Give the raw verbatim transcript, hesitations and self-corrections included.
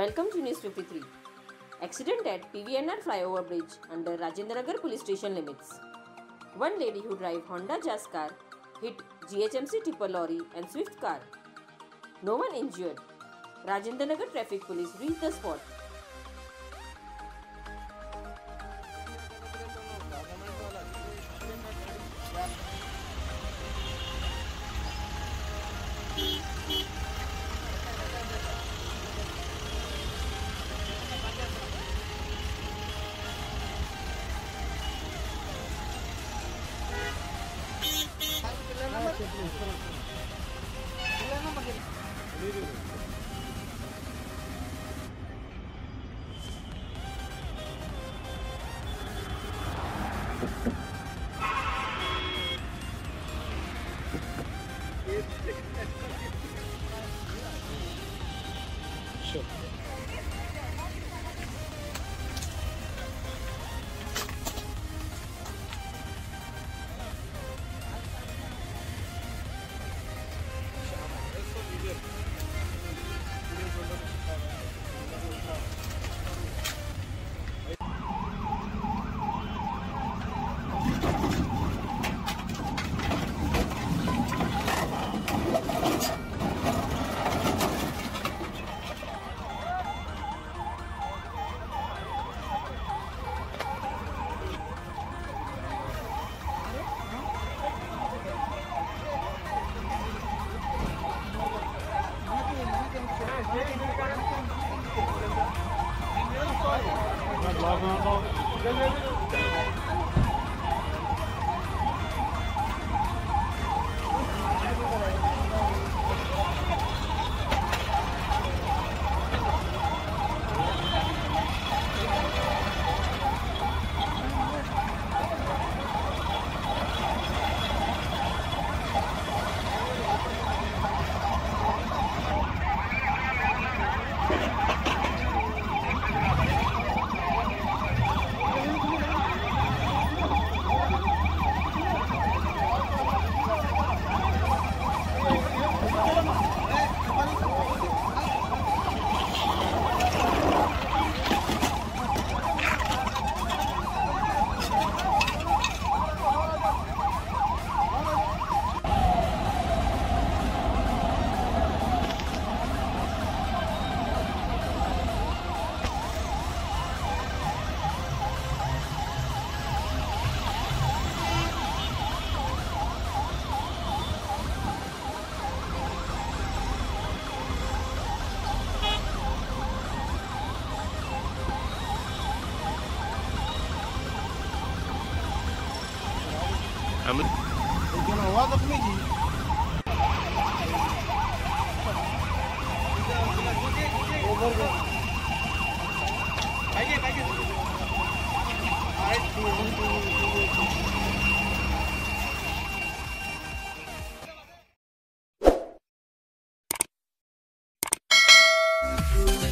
Welcome to News fifty-three. Accident at P V N R flyover bridge under Rajendranagar police station limits. One lady who drive Honda Jazz car hit G H M C tipper lorry and Swift car. No one injured. Rajendranagar traffic police reached the spot. Sure. Amin. Jangan awak tak pergi. Over go. Aje, aje. Aje.